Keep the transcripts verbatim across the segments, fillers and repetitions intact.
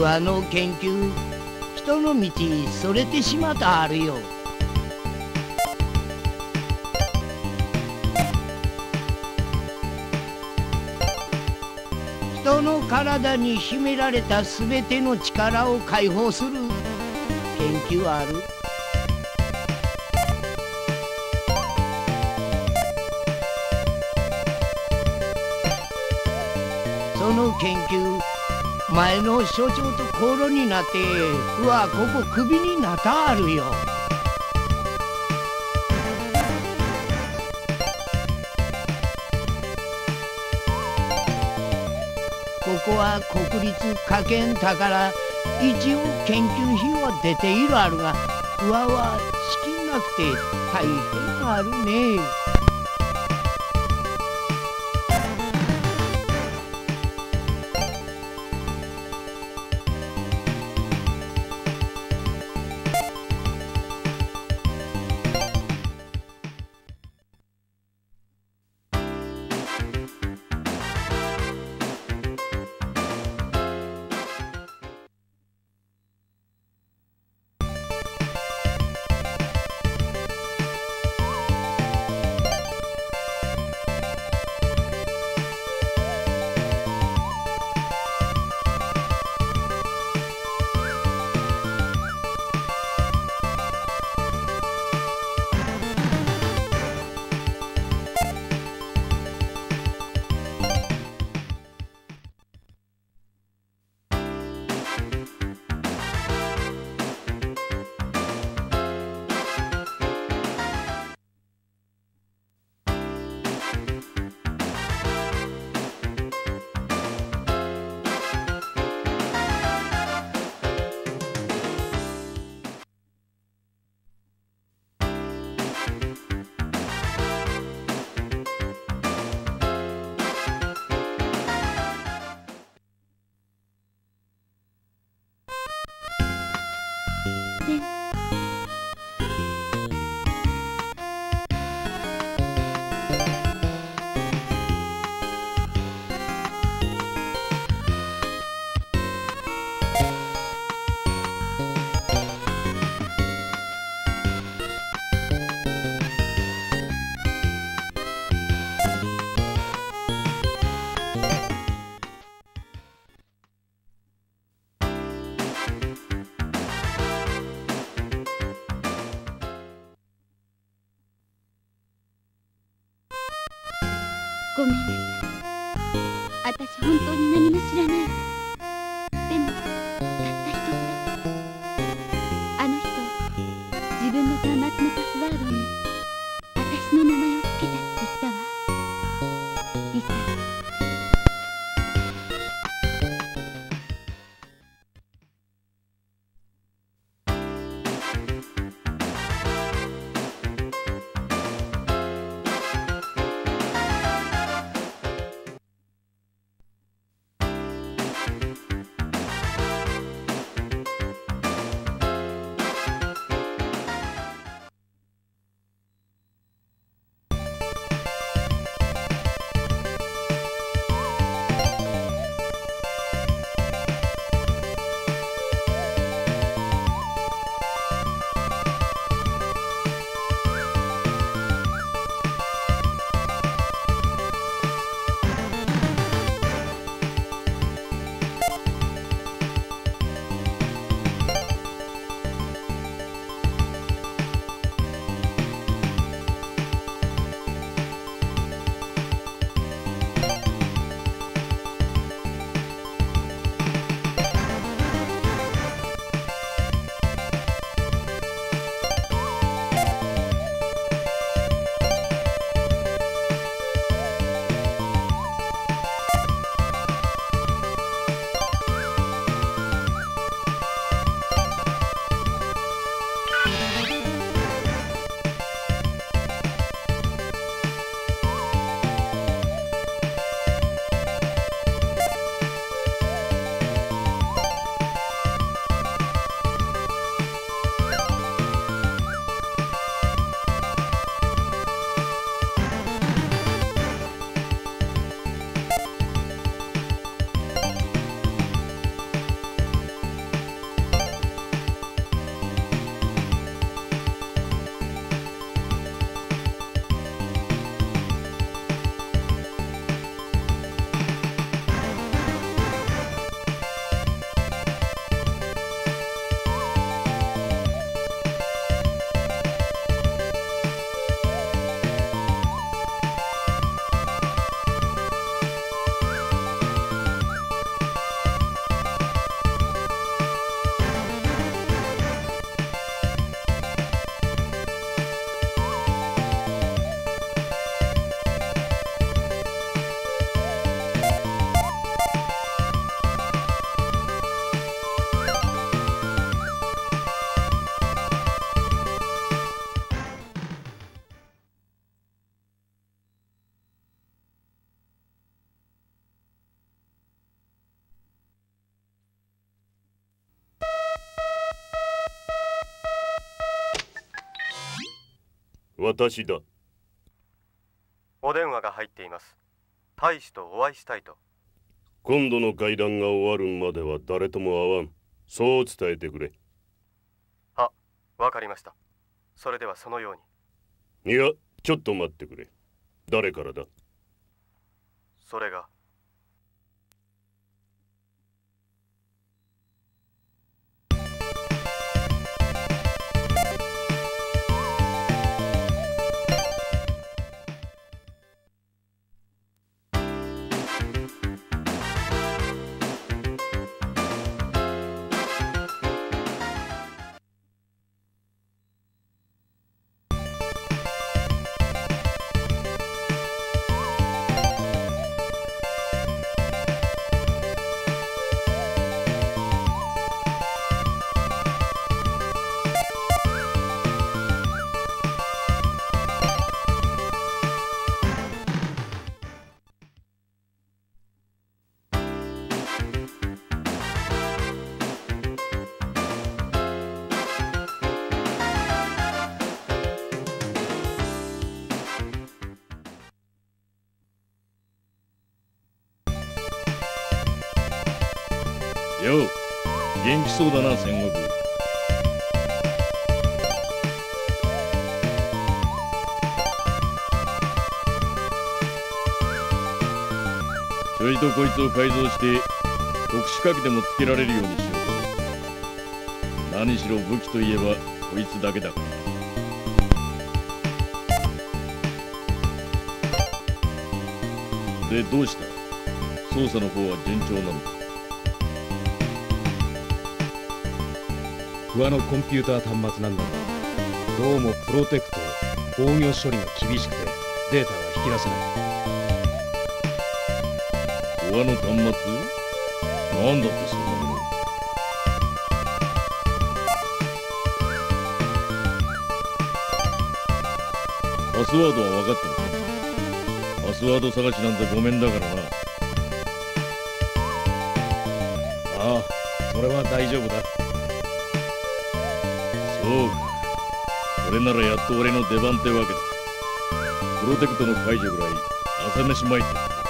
わの研究、人の道それてしまたあるよ。人の体に秘められたすべての力を解放する研究ある。その研究、前の所長と口論になってうわここクビになったあるよ。ここは国立科研宝、一応研究費は出ているあるが、うわは資金なくて大変あるね。 ごめんなさい。私本当に何も知らない。でもたった一つだけ。あの人、自分の端末のパスワードに私の名前をつけたって言ったわ。リサ。 私だ。 お電話が入っています。大使とお会いしたいと。 今度の会談が終わるまでは誰とも会わん。そう伝えてくれ。 あ、わかりました。それではそのように。いや、ちょっと待ってくれ。誰からだ？ それが。 よう、元気そうだな、戦国。ちょいとこいつを改造して特殊火器でもつけられるようにしよう。何しろ武器といえばこいつだけだから。で、どうした？操作の方は順調なのか？ 不破のコンピューター端末なんだが、どうもプロテクト防御処理が厳しくてデータが引き出せない。 不破の端末？なんだってそんなもの。パスワードは分かったのか？パスワード探しなんざごめんだからな。 ああ、それは大丈夫だ。 そうか。それならやっと俺の出番ってわけだ。プロテクトの解除ぐらい朝飯前って。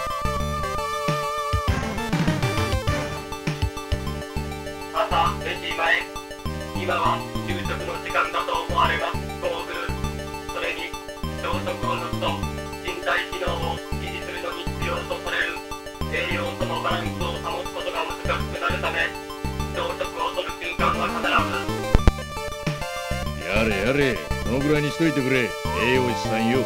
朝飯前。今は昼食の時間だと思われます。ゴーグル。それに朝食を抜くと身体機能を維持するのに必要とされる栄養素のバランスを保つことが難しくなるため、朝食をとる習慣は必ず。 やれやれ、そのぐらいにしといてくれ、栄養士さんよ。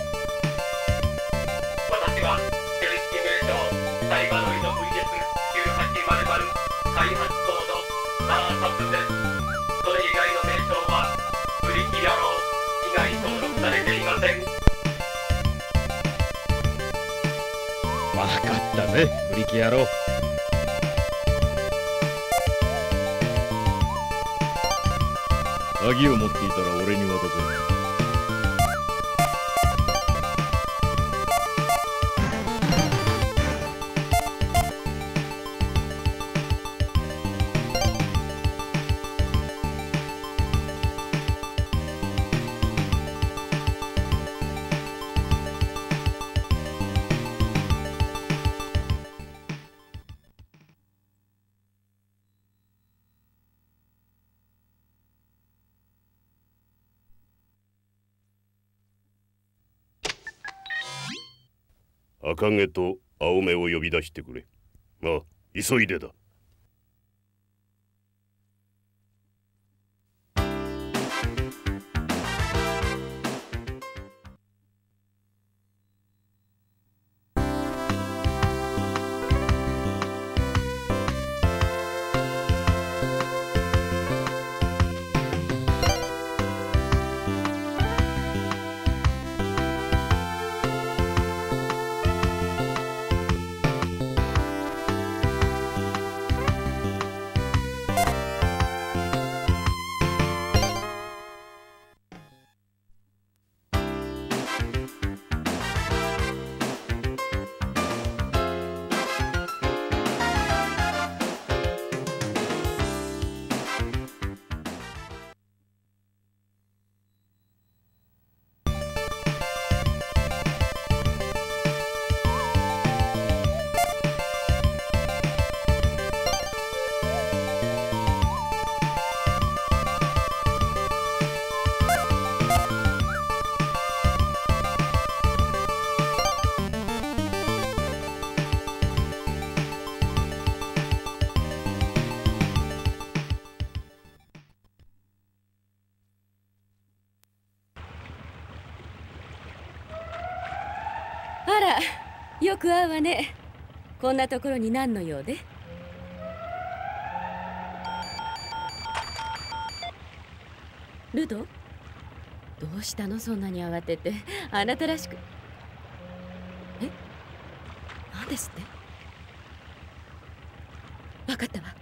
私は正式名称サイバロイド ブイエスきゅうはちまるまる 開発コードスターサップです。それ以外の名称はブリキ野郎以外登録されていません。 わかったぜ、ブリキ野郎。 鍵を持っていたら俺に渡せ。 赤毛と青目を呼び出してくれ。ああ、急いでだ。 あら、よく会うわね。こんなところに何の用で？ルド？どうしたの、そんなに慌てて。あなたらしく。え？何ですって？分かったわ。